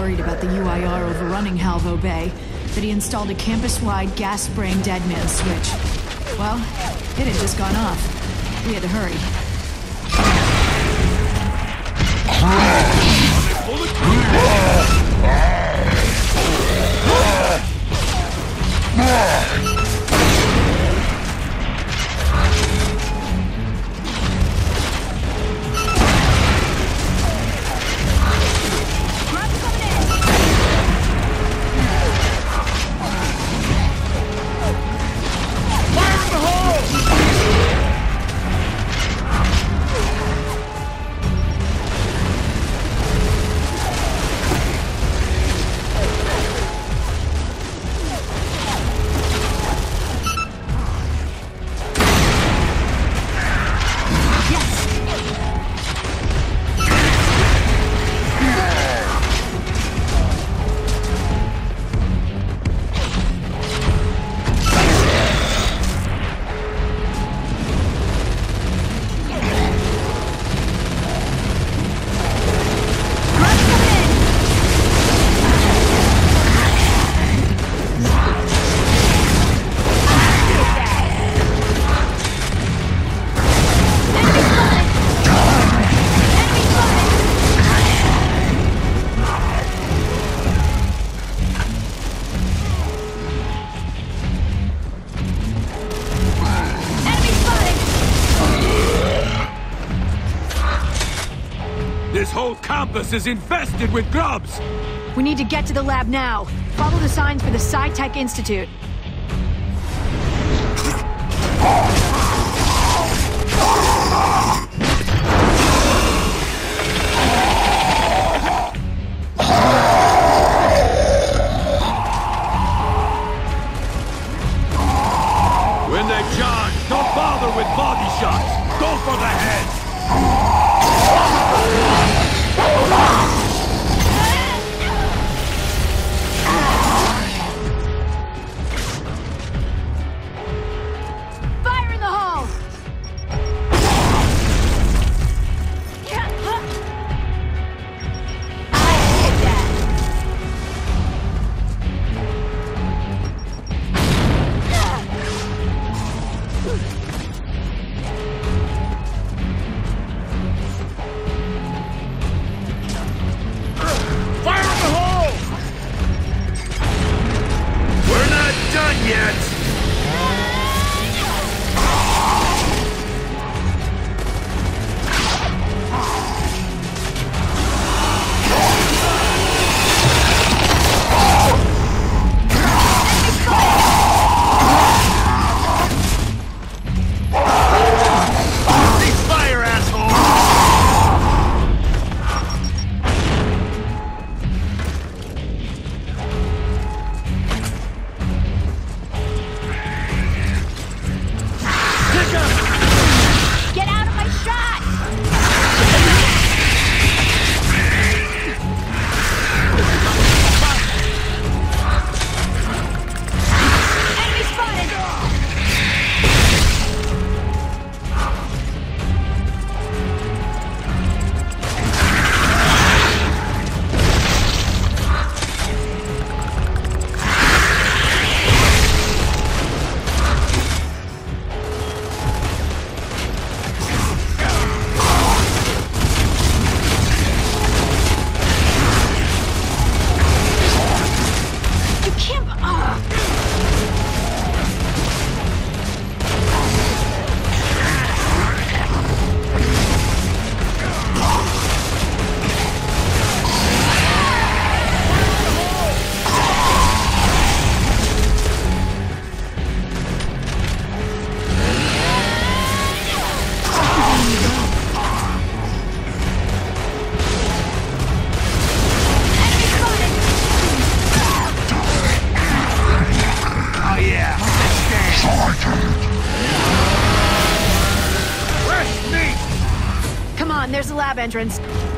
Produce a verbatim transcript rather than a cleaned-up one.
worried about the U I R overrunning Halvo Bay that he installed a campus-wide gas-spraying dead man switch. Well, it had just gone off. We had to hurry. This whole campus is infested with grubs! We need to get to the lab now. Follow the signs for the Sci-Tech Institute. When they charge, don't bother with body shots! Go for the head! Fire in the hole! There's the lab entrance.